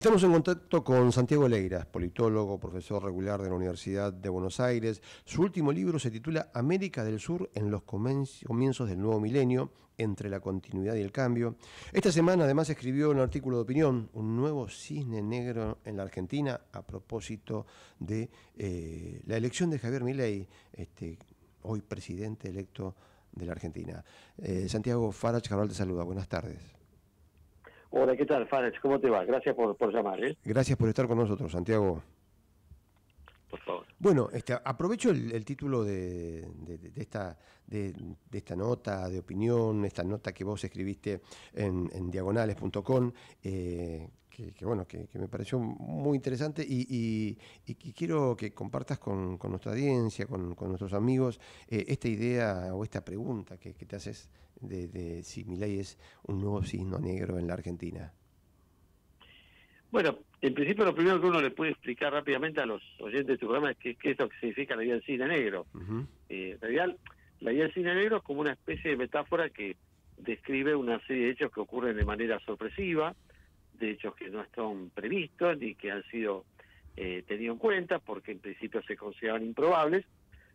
Estamos en contacto con Santiago Leiras, politólogo, profesor regular de la Universidad de Buenos Aires. Su último libro se titula América del Sur en los comienzos del nuevo milenio, entre la continuidad y el cambio. Esta semana además escribió un artículo de opinión, un nuevo cisne negro en la Argentina, a propósito de la elección de Javier Milei, hoy presidente electo de la Argentina. Santiago, Farach Cabral te saluda, buenas tardes. Hola, ¿qué tal, Farach? ¿Cómo te va? Gracias por llamar, ¿eh? Gracias por estar con nosotros, Santiago. Por favor. Bueno, aprovecho el título de esta nota de opinión, esta nota que vos escribiste en diagonales.com, que me pareció muy interesante y quiero que compartas con nuestra audiencia, con nuestros amigos, esta idea o esta pregunta que te haces de si Milei es un nuevo cisne negro en la Argentina. Bueno, en principio lo primero que uno le puede explicar rápidamente a los oyentes de tu programa es qué es lo que significa la idea del cine negro. Uh-huh. En realidad, la idea del cine negro es como una especie de metáfora que describe una serie de hechos que ocurren de manera sorpresiva, de hechos que no están previstos ni que han sido tenidos en cuenta porque en principio se consideraban improbables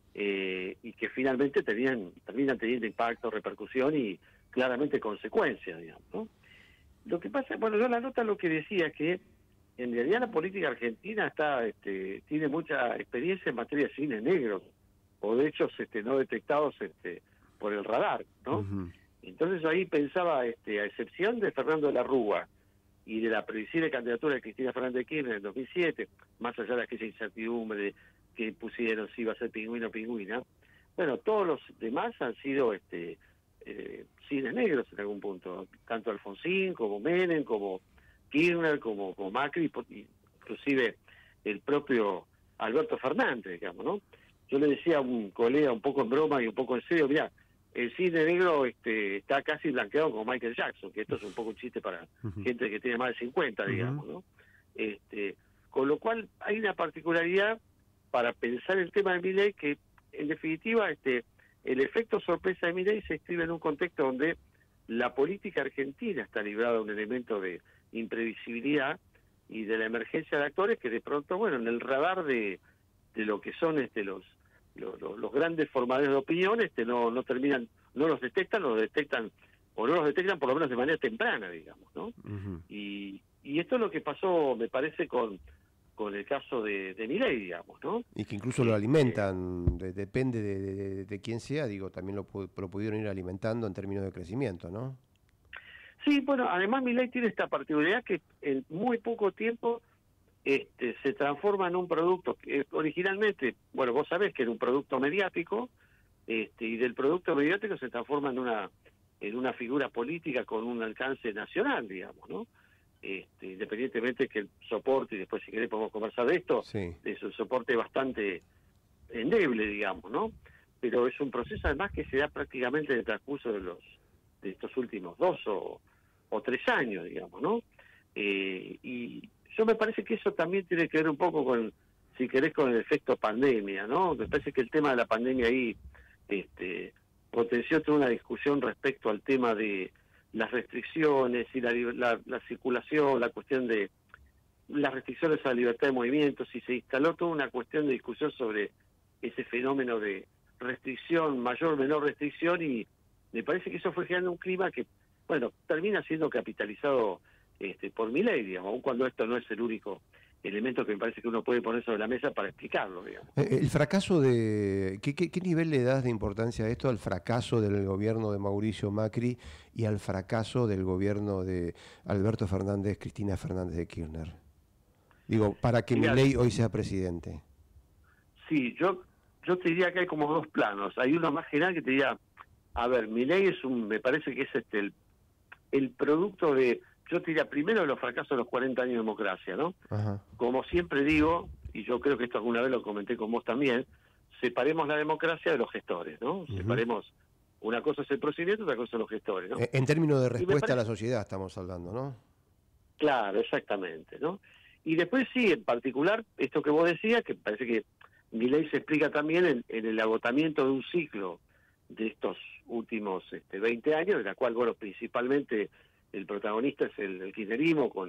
y que finalmente terminan teniendo impacto, repercusión y claramente consecuencias, digamos, ¿no? Lo que pasa, bueno, yo la nota lo que decía es que en realidad la política argentina tiene mucha experiencia en materia de cine negro, o de hechos no detectados por el radar, ¿no? Uh-huh. Entonces ahí pensaba, a excepción de Fernando de la Rúa y de la previsible candidatura de Cristina Fernández de Kirchner en 2007, más allá de aquella incertidumbre que pusieron si iba a ser pingüino o pingüina, bueno, todos los demás han sido cines negros en algún punto, tanto Alfonsín como Menem, como Kirchner, como Macri, inclusive el propio Alberto Fernández, digamos, ¿no? Yo le decía a un colega un poco en broma y un poco en serio, mirá, el cine negro está casi blanqueado como Michael Jackson, que esto es un poco un chiste para gente que tiene más de 50, digamos, ¿no? Con lo cual hay una particularidad para pensar el tema de Milei que, en definitiva, el efecto sorpresa de Milei se escribe en un contexto donde la política argentina está librada a un elemento de imprevisibilidad y de la emergencia de actores que de pronto, bueno, en el radar de lo que son los grandes formadores de opinión, no los detectan por lo menos de manera temprana, digamos, ¿no? Uh-huh. Y esto es lo que pasó, me parece, con el caso de Milei, digamos, ¿no? Y que incluso lo alimentan, depende de quién sea, digo, también lo pudieron ir alimentando en términos de crecimiento, ¿no? Sí, bueno, además Milei tiene esta particularidad que en muy poco tiempo se transforma en un producto que originalmente, bueno, vos sabés que era un producto mediático, y del producto mediático se transforma en una figura política con un alcance nacional, digamos, ¿no? Independientemente que el soporte, y después si querés podemos conversar de esto, Sí. es un soporte bastante endeble, digamos, ¿no? Pero es un proceso además que se da prácticamente en el transcurso de estos últimos 2 o 3 años, digamos, ¿no? Y yo me parece que eso también tiene que ver un poco con, si querés, con el efecto pandemia, ¿no? Me parece que el tema de la pandemia ahí potenció toda una discusión respecto al tema de las restricciones y la circulación, la cuestión de las restricciones a la libertad de movimientos, y se instaló toda una cuestión de discusión sobre ese fenómeno de restricción, mayor o menor restricción, y me parece que eso fue generando un clima que, bueno, termina siendo capitalizado por Milei, digamos, aun cuando esto no es el único elemento que me parece que uno puede poner sobre la mesa para explicarlo, digamos. El fracaso ¿qué nivel le das de importancia a esto, al fracaso del gobierno de Mauricio Macri y al fracaso del gobierno de Alberto Fernández, Cristina Fernández de Kirchner? Digo, para que Milei hoy sea presidente. Sí, yo te diría que hay como dos planos. Hay uno más general que te diría, a ver, Milei me parece que es el producto de, yo te diría primero de los fracasos de los 40 años de democracia, ¿no? Ajá. Como siempre digo, y yo creo que esto alguna vez lo comenté con vos también, separemos la democracia de los gestores, ¿no? Uh-huh. Separemos, una cosa es el procedimiento, otra cosa son los gestores, ¿no? En términos de respuesta a la sociedad estamos hablando, ¿no? Claro, exactamente, ¿no? Y después sí, en particular, esto que vos decías, que parece que Milei se explica también en el agotamiento de un ciclo de estos últimos 20 años, de la cual, bueno, principalmente el protagonista es el kirchnerismo, con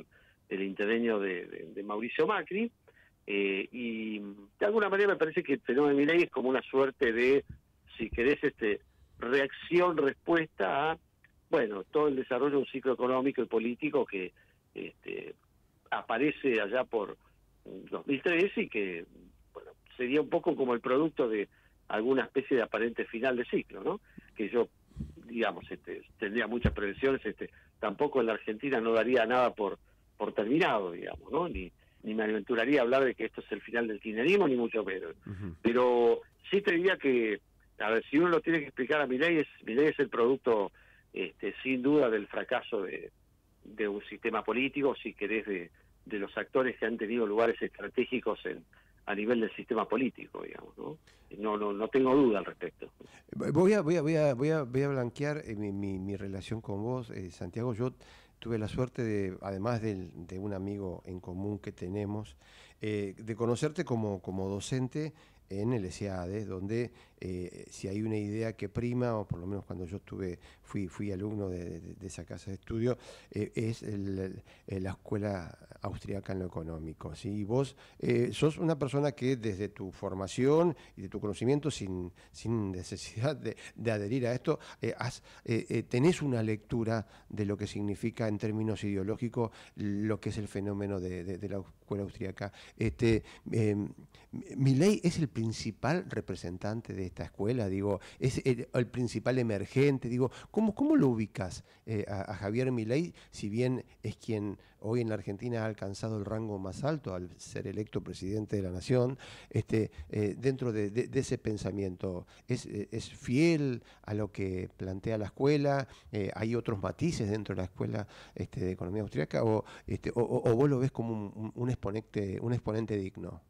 el intervenio de Mauricio Macri, y de alguna manera me parece que el fenómeno de Milei es como una suerte de, si querés, reacción, respuesta a, bueno, todo el desarrollo de un ciclo económico y político que aparece allá por 2003 y que, bueno, sería un poco como el producto de alguna especie de aparente final de ciclo, ¿no? Que yo, digamos, tendría muchas prevenciones, tampoco en la Argentina no daría nada por terminado, digamos, ¿no? Ni me aventuraría a hablar de que esto es el final del kirchnerismo, ni mucho menos. Pero sí te diría que, a ver, si uno lo tiene que explicar a Milei es el producto, sin duda, del fracaso de un sistema político, si querés, de los actores que han tenido lugares estratégicos a nivel del sistema político, digamos, ¿no? No tengo duda al respecto. Voy a blanquear mi relación con vos, Santiago. Yo tuve la suerte de, además de un amigo en común que tenemos, de conocerte como docente en el SEADE, donde si hay una idea que prima, o por lo menos cuando yo fui alumno de esa casa de estudio, es la escuela austriaca en lo económico, ¿sí? Y vos sos una persona que desde tu formación y de tu conocimiento, sin necesidad de adherir a esto, tenés una lectura de lo que significa en términos ideológicos lo que es el fenómeno de la escuela austriaca. Milei es el principal representante de esta escuela, digo, es el principal emergente, digo, ¿cómo lo ubicas a Javier Milei, si bien es quien hoy en la Argentina ha alcanzado el rango más alto al ser electo presidente de la Nación, dentro de ese pensamiento? ¿Es fiel a lo que plantea la escuela? ¿Hay otros matices dentro de la escuela de economía austríaca? ¿O vos lo ves como un exponente digno?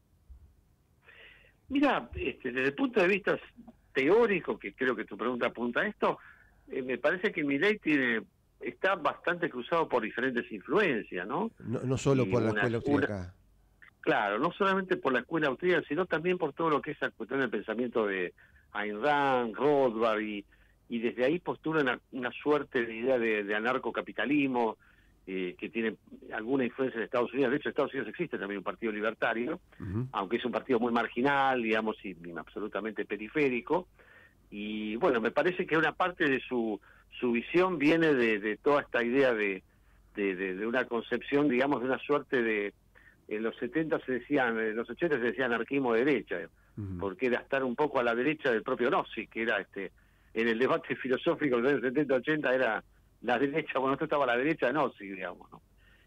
Mira, desde el punto de vista teórico, que creo que tu pregunta apunta a esto, me parece que Milei está bastante cruzado por diferentes influencias, ¿no? No solo por la escuela austríaca. Claro, no solamente por la escuela austríaca, sino también por todo lo que es la cuestión del pensamiento de Ayn Rand, Rothbard, y desde ahí postula una suerte de idea de anarcocapitalismo, que tiene alguna influencia de Estados Unidos. De hecho, en Estados Unidos existe también un partido libertario, aunque es un partido muy marginal, digamos, y absolutamente periférico. Y bueno, me parece que una parte de su visión viene de toda esta idea de una concepción, digamos, de una suerte de... En los 70 en los 80 se decía anarquismo de derecha, porque era estar un poco a la derecha del propio Nozick, que era en el debate filosófico de los años 70-80 era la derecha, bueno, esto estaba a la derecha de Nozick, digamos, ¿no?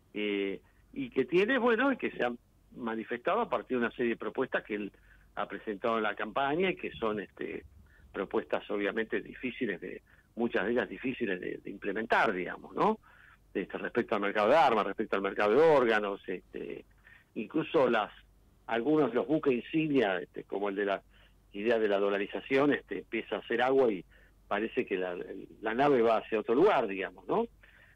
Y que tiene, bueno, y que se han manifestado a partir de una serie de propuestas que él ha presentado en la campaña y que son propuestas obviamente difíciles, muchas de ellas difíciles de implementar, digamos, ¿no? Respecto al mercado de armas, respecto al mercado de órganos, incluso algunos de los buques insignia, como el de la idea de la dolarización, empieza a hacer agua y parece que la nave va hacia otro lugar, digamos, ¿no?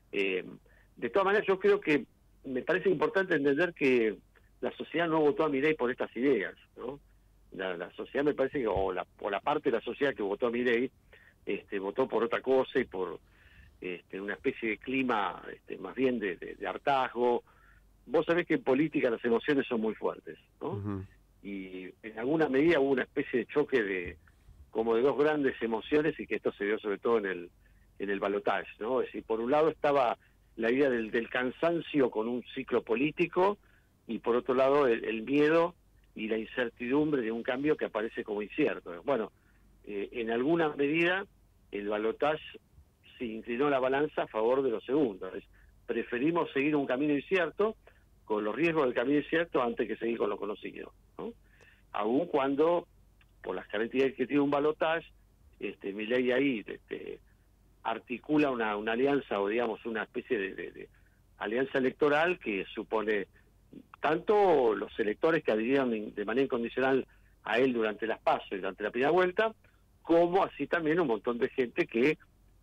De todas maneras, yo creo que me parece importante entender que la sociedad no votó a Milei por estas ideas, ¿no? La sociedad, me parece que, o la parte de la sociedad que votó a Milei, votó por otra cosa y por una especie de clima más bien de hartazgo. Vos sabés que en política las emociones son muy fuertes, ¿no? Y en alguna medida hubo una especie de choque como de dos grandes emociones, y que esto se dio sobre todo en el balotaje, ¿no? Es decir, por un lado estaba la idea del cansancio con un ciclo político, y por otro lado el miedo y la incertidumbre de un cambio que aparece como incierto. Bueno, en alguna medida el balotaje se inclinó la balanza a favor de los segundos. Preferimos seguir un camino incierto, con los riesgos del camino incierto, antes que seguir con lo conocido, ¿no? Aun cuando, por las características que tiene un balotaje, Milei ahí articula una alianza, o digamos una especie de alianza electoral que supone tanto los electores que adhirieron de manera incondicional a él durante las PASO y durante la primera vuelta, como así también un montón de gente que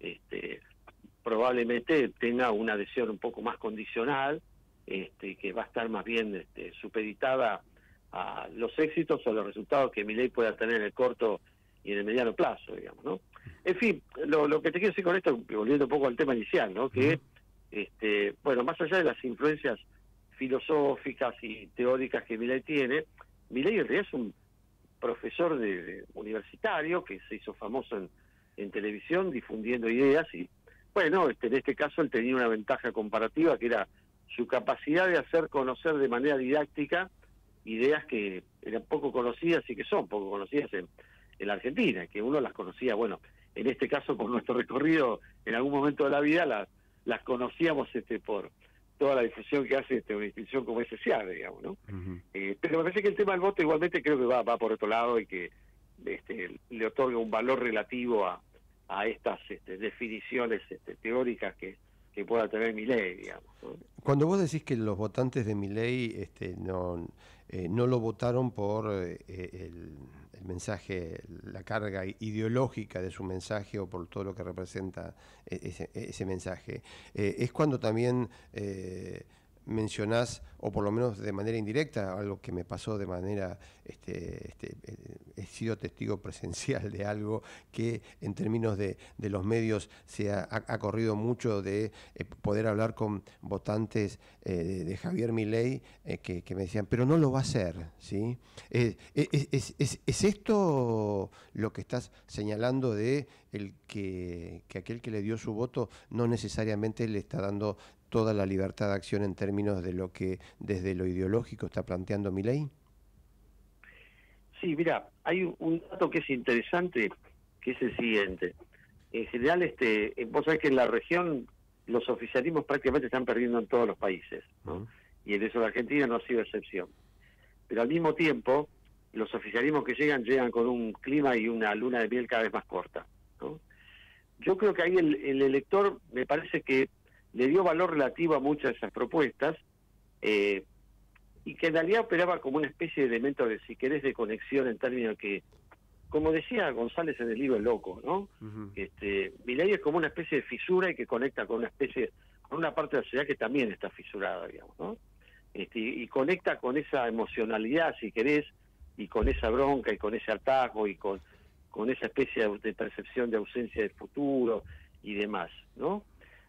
probablemente tenga una adhesión un poco más condicional, que va a estar más bien supeditada a los éxitos o los resultados que Milei pueda tener en el corto y en el mediano plazo, digamos, ¿no? En fin, lo que te quiero decir con esto, volviendo un poco al tema inicial, ¿no? Que, bueno, más allá de las influencias filosóficas y teóricas que Milei tiene. Milei en realidad es un profesor de universitario que se hizo famoso en televisión difundiendo ideas y, bueno, en este caso él tenía una ventaja comparativa que era su capacidad de hacer conocer de manera didáctica ideas que eran poco conocidas y que son poco conocidas en la Argentina, que uno las conocía, bueno, en este caso por nuestro recorrido en algún momento de la vida las conocíamos por toda la difusión que hace una institución como SCA, digamos, ¿no? Ujú. Pero me parece que el tema del voto igualmente creo que va por otro lado y que le otorga un valor relativo a estas definiciones teóricas que pueda tener Milei, digamos, ¿no? Cuando vos decís que los votantes de Milei no lo votaron por el mensaje, la carga ideológica de su mensaje o por todo lo que representa ese mensaje, es cuando también mencionás, o por lo menos de manera indirecta, algo que me pasó de manera, he sido testigo presencial de algo que en términos de los medios se ha corrido mucho de poder hablar con votantes de Javier Milei que me decían, pero no lo va a hacer, ¿sí? ¿Es esto lo que estás señalando de que aquel que le dio su voto no necesariamente le está dando toda la libertad de acción en términos de lo que desde lo ideológico está planteando Milei? Sí, mira, hay un dato que es interesante, que es el siguiente. En general, vos sabés que en la región los oficialismos prácticamente están perdiendo en todos los países, ¿no? Uh-huh. Y en eso la Argentina no ha sido excepción. Pero al mismo tiempo, los oficialismos que llegan con un clima y una luna de miel cada vez más corta, ¿no? Yo creo que ahí el elector me parece que le dio valor relativo a muchas de esas propuestas, y que en realidad operaba como una especie de elemento de, si querés, de conexión en términos que, como decía González en el libro El Loco, ¿no? Uh-huh. Milei es como una especie de fisura y que conecta con con una parte de la sociedad que también está fisurada, digamos, ¿no? Y conecta con esa emocionalidad, si querés, y con esa bronca y con ese hartazgo y con esa especie de percepción de ausencia del futuro y demás, ¿no?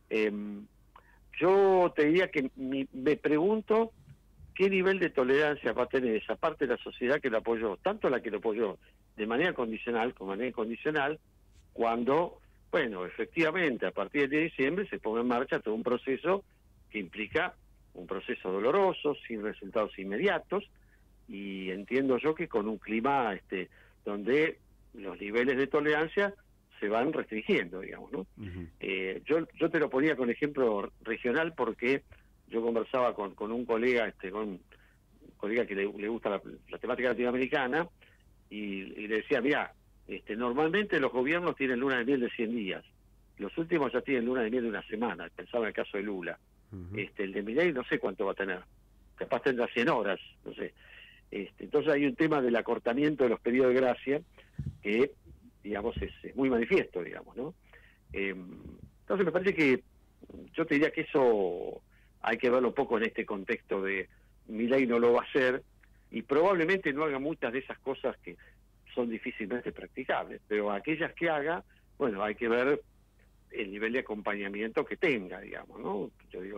Yo te diría que me pregunto qué nivel de tolerancia va a tener esa parte de la sociedad que lo apoyó, tanto la que lo apoyó de manera condicional como de manera incondicional, cuando, bueno, efectivamente, a partir del 10 de diciembre se pone en marcha todo un proceso que implica un proceso doloroso, sin resultados inmediatos, y entiendo yo que con un clima donde los niveles de tolerancia se van restringiendo, digamos, ¿no? Uh-huh. Yo te lo ponía con ejemplo regional porque yo conversaba con un colega, con un colega que le gusta la temática latinoamericana, y le decía, mira, normalmente los gobiernos tienen luna de miel de 100 días, los últimos ya tienen luna de miel de una semana, pensaba en el caso de Lula. Uh-huh. El de Milei no sé cuánto va a tener, capaz tendrá 100 horas, no sé. Entonces hay un tema del acortamiento de los periodos de gracia que, digamos, es muy manifiesto, digamos, ¿no? Entonces me parece que yo te diría que eso hay que verlo un poco en este contexto de Milei no lo va a hacer y probablemente no haga muchas de esas cosas que son difícilmente practicables, pero aquellas que haga, bueno, hay que ver el nivel de acompañamiento que tenga, digamos, ¿no? Yo digo,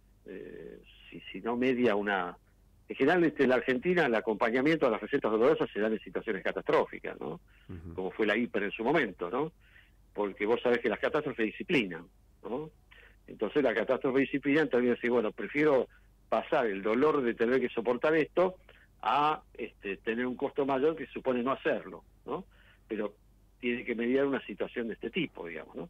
si no media una... En general, en la Argentina, el acompañamiento a las recetas dolorosas se dan en situaciones catastróficas, ¿no? Uh-huh. Como fue la hiper en su momento, ¿no? Porque vos sabés que las catástrofes disciplinan, ¿no? Entonces la catástrofe disciplina también decir, bueno, prefiero pasar el dolor de tener que soportar esto a tener un costo mayor que supone no hacerlo, ¿no? Pero tiene que mediar una situación de este tipo, digamos, ¿no?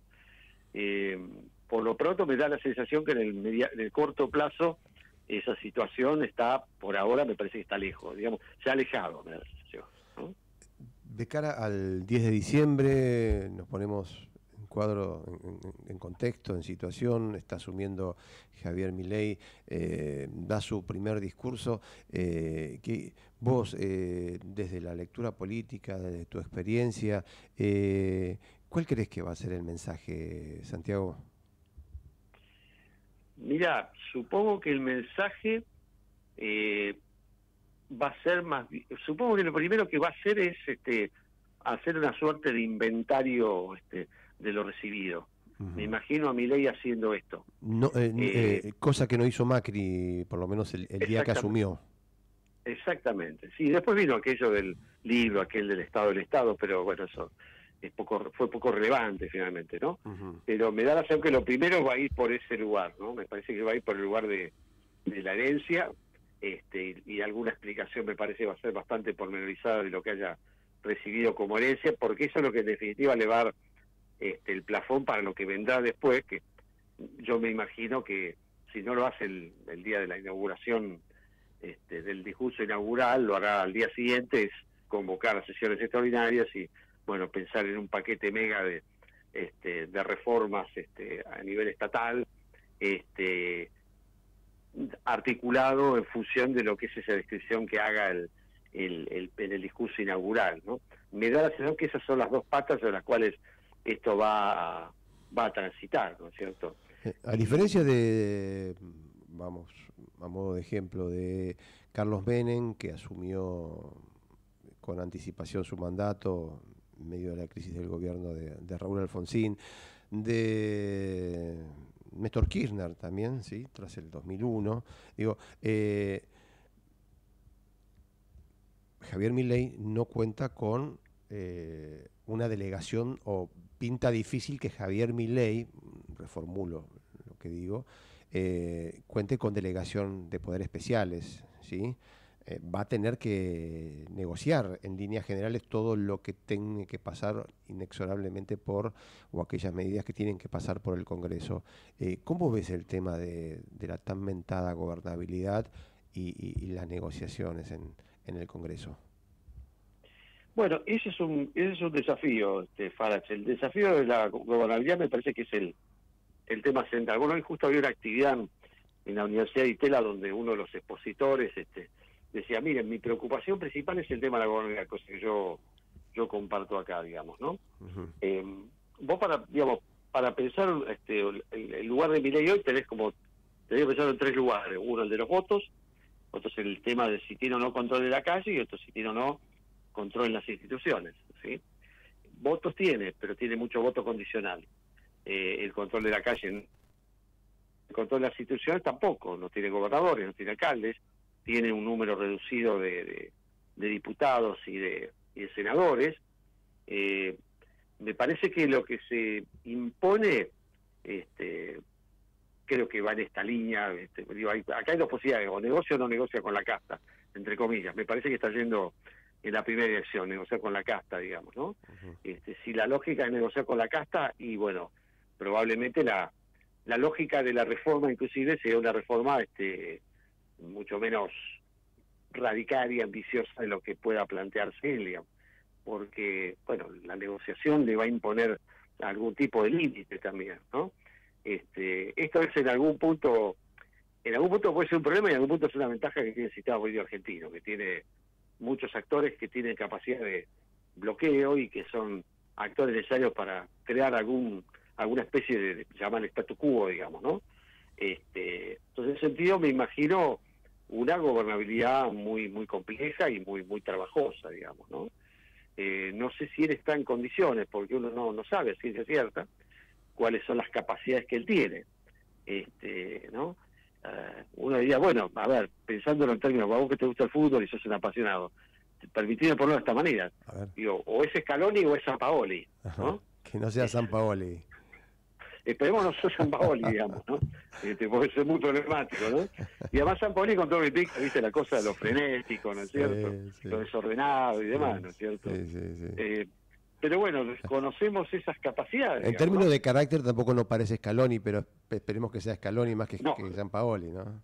Por lo pronto me da la sensación que en el corto plazo esa situación está, por ahora me parece que está lejos, digamos, se ha alejado, me da la sensación, ¿no? De cara al 10 de diciembre nos ponemos en cuadro, en contexto, en situación, está asumiendo Javier Milei, da su primer discurso, que vos, desde la lectura política, desde tu experiencia, ¿cuál crees que va a ser el mensaje, Santiago? Mira, supongo que el mensaje va a ser más... Supongo que lo primero que va a hacer es hacer una suerte de inventario de lo recibido. Me imagino a Milei haciendo esto. No, cosa que no hizo Macri, por lo menos el día que asumió. Exactamente, sí. Después vino aquello del libro, aquel del Estado, pero bueno, eso fue poco relevante finalmente, ¿no? Pero me da la sensación que lo primero va a ir por ese lugar, ¿no? Me parece que va a ir por el lugar de la herencia, y alguna explicación me parece va a ser bastante pormenorizada de lo que haya recibido como herencia, porque eso es lo que en definitiva le va a dar el plafón para lo que vendrá después, que yo me imagino que si no lo hace el día de la inauguración del discurso inaugural, lo hará al día siguiente, es convocar a sesiones extraordinarias y, bueno, pensar en un paquete mega de reformas a nivel estatal, articulado en función de lo que es esa descripción que haga en el discurso inaugural, ¿no? Me da la sensación que esas son las dos patas de las cuales esto va a transitar, ¿no es cierto? A diferencia de, vamos, a modo de ejemplo, de Carlos Menem, que asumió con anticipación su mandato en medio de la crisis del gobierno de Raúl Alfonsín, de Néstor Kirchner también, ¿sí? Tras el 2001, digo, Javier Milei no cuenta con una delegación, o pinta difícil que Javier Milei, reformulo lo que digo, cuente con delegación de poderes especiales, ¿sí? Va a tener que negociar en líneas generales todo lo que tenga que pasar inexorablemente o aquellas medidas que tienen que pasar por el Congreso. ¿Cómo ves el tema de la tan mentada gobernabilidad y las negociaciones en el Congreso? Bueno, ese es un desafío, Farach. El desafío de la gobernabilidad me parece que es el tema central. Bueno, hoy justo había una actividad en la Universidad de Itela donde uno de los expositores decía, miren, mi preocupación principal es el tema de la gobernabilidad, cosa que yo comparto acá, digamos, ¿no? Vos para pensar el lugar de Milei hoy tenés pensar en tres lugares. Uno, el de los votos, otro es el tema de si tiene o no control de la calle, y otro si tiene o no control en las instituciones, ¿sí? Votos tiene, pero tiene mucho voto condicional. El control de la calle, el control de las instituciones tampoco, no tiene gobernadores, no tiene alcaldes, tiene un número reducido de diputados y de senadores. Me parece que lo que se impone, creo que va en esta línea. Acá hay dos posibilidades: o negocia o no negocia con la casta, entre comillas. Me parece que está yendo en la primera dirección, negociar con la casta, digamos, ¿no? Si la lógica es negociar con la casta, y bueno, probablemente la lógica de la reforma inclusive sea una reforma mucho menos radical y ambiciosa de lo que pueda plantearse él, digamos, porque, bueno, la negociación le va a imponer algún tipo de límite también, ¿no? Esto es en algún punto puede ser un problema, y en algún punto es una ventaja que tiene el sistema político argentino, que tiene muchos actores que tienen capacidad de bloqueo y que son actores necesarios para crear alguna especie de llamar status quo, digamos, ¿no? Entonces, en ese sentido me imagino una gobernabilidad muy muy compleja y muy muy trabajosa, digamos, ¿no? No sé si él está en condiciones, porque uno no sabe a ciencia cierta cuáles son las capacidades que él tiene, ¿no? Uno diría, bueno, a ver, pensándolo en términos, a vos que te gusta el fútbol y sos un apasionado, permitime ponerlo de esta manera, digo, o es Scaloni o es Sampaoli, ¿no? Que no sea Sampaoli. Esperemos no sea Sampaoli, digamos, ¿no? Porque eso es muy problemático, ¿no? Y además Sampaoli, con todo lo que implica, viste, la cosa de lo frenético, ¿no es cierto? Sí. Lo desordenado y demás, ¿no es cierto? Sí. Pero bueno, conocemos esas capacidades. En términos de carácter tampoco nos parece Scaloni, pero esperemos que sea Scaloni más que Sampaoli, ¿no?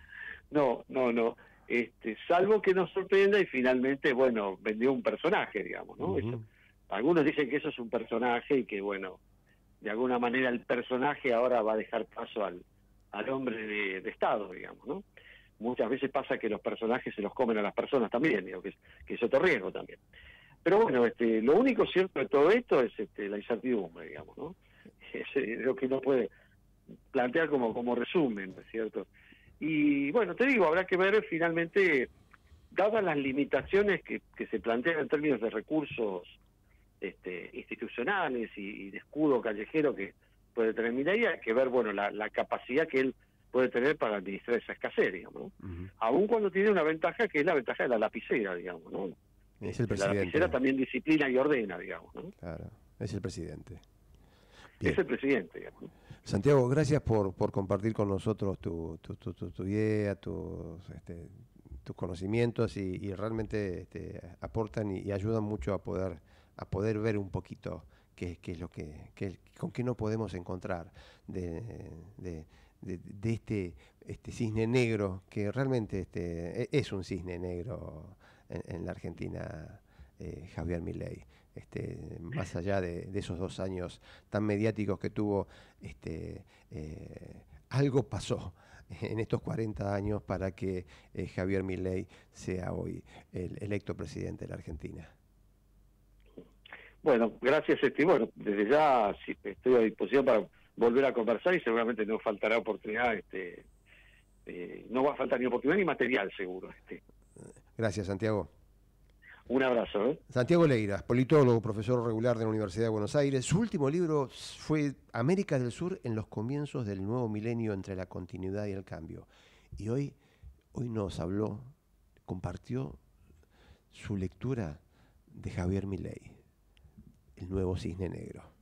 No. Salvo que nos sorprenda y finalmente, bueno, vendió un personaje, digamos, ¿no? Algunos dicen que eso es un personaje y que, bueno, de alguna manera el personaje ahora va a dejar paso al hombre de Estado, digamos, ¿no? Muchas veces pasa que los personajes se los comen a las personas también, digo, que es otro riesgo también. Pero bueno, lo único cierto de todo esto es la incertidumbre, digamos, ¿no? Es lo que uno puede plantear como resumen, ¿no es cierto? Y bueno, te digo, habrá que ver finalmente, dadas las limitaciones que se plantean en términos de recursos institucionales y de escudo callejero que puede tener Milei, hay que ver, bueno, la capacidad que él puede tener para administrar esa escasez, digamos, ¿no? Aún cuando tiene una ventaja que es la ventaja de la lapicera, digamos, ¿no? Es el La lapicera presidente. también disciplina y ordena, digamos, ¿no? Claro, es el presidente. Es Bien. el presidente, digamos, ¿no? Santiago, gracias por compartir con nosotros tu idea, tus conocimientos y realmente aportan y ayudan mucho a poder ver un poquito qué es lo con qué nos podemos encontrar de este cisne negro, que realmente es un cisne negro en la Argentina, Javier Milei. Más allá de esos 2 años tan mediáticos que tuvo, algo pasó en estos 40 años para que Javier Milei sea hoy el electo presidente de la Argentina. Bueno, gracias, bueno, desde ya sí, estoy a disposición para volver a conversar y seguramente no faltará oportunidad, no va a faltar ni oportunidad ni material, seguro. Gracias, Santiago. Un abrazo. Santiago Leiras, politólogo, profesor regular de la Universidad de Buenos Aires. Su último libro fue América del Sur en los comienzos del nuevo milenio entre la continuidad y el cambio. Y hoy nos habló, compartió su lectura de Javier Milei, el nuevo cisne negro.